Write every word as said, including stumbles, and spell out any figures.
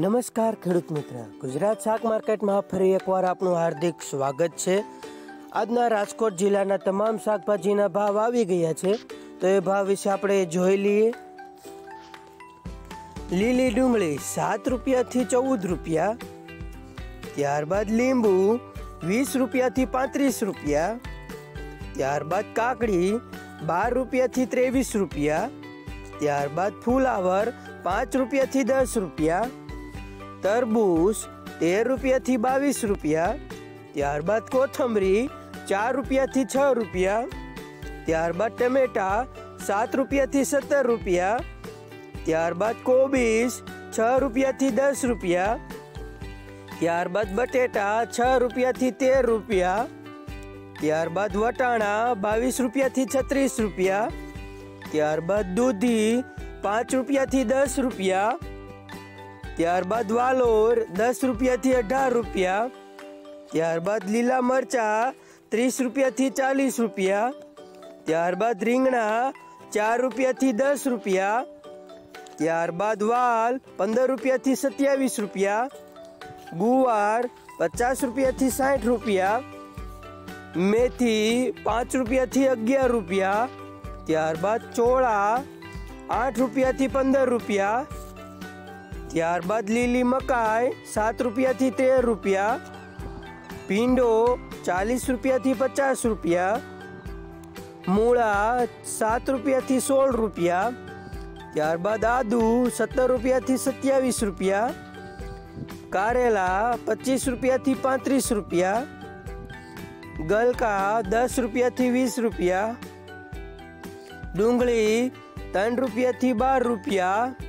નમસ્કાર ખેડૂત મિત્ર, ગુજરાત શાક માર્કેટમાં ફરી એકવાર આપનું હાર્દિક સ્વાગત છે। આજના રાજકોટ જિલ્લાના તમામ શાકભાજીના ભાવ આવી ગયા છે, તો એ ભાવ વિશે આપણે જોઈ લઈએ। લીલી ડુંગળી સાત રૂપિયાથી ચૌદ રૂપિયા, ત્યારબાદ લીંબુ વીસ રૂપિયાથી પાંત્રીસ રૂપિયા, ત્યારબાદ કાકડી બાર રૂપિયાથી ત્રેવીસ રૂપિયા, ત્યારબાદ ફુલાવર પાંચ રૂપિયાથી દસ રૂપિયા, तरबूज तेर रुपया थी बावीस रुपया, त्यारबाद कोथमरी चार रुपया थी छ रुपया, त्यारबाद टमेटा सात रुपया थी सत्तर रुपया, त्यारबाद कोबीज छ रुपया थी दस रुपया, त्यारबाद बटेटा छ रुपया थी तेर रुपया, त्यारबाद वटाणा बावीस रुपया थी छत्रीस रुपया, त्यारबाद दूधी पांच रुपया थी दस रुपया, त्यारबाद वालोर दस रुपया थी अठार रुपया, त्यारबाद लीला मरचा तीस रुपया थी चालीस रुपया, त्यारबाद રીંગણા चार रुपया थी दस रुपया, त्यारबाद वाल पंदर रुपया थी सत्यावीस रुपया, गुवार पचास रुपया थी साठ रुपया, मेथी पांच रुपया थी अगियार रुपया, त्यारबाद चोळा आठ रुपया थी पंदर रुपया, त्यारबाद लीली मकाई सात रुपया थी तेर रुपया, भींडो चालीस रुपया थी पचास रुपया, मूळा सात रुपया थी सोल रुपया, त्यारबाद आदू सत्तर रुपया थी सत्यावीस रुपया, कारेला पच्चीस रुपया थी पैंतीस रुपया, गलका दस रुपया थी बीस रुपया, डूंगली तीन रुपया थी बार रुपया,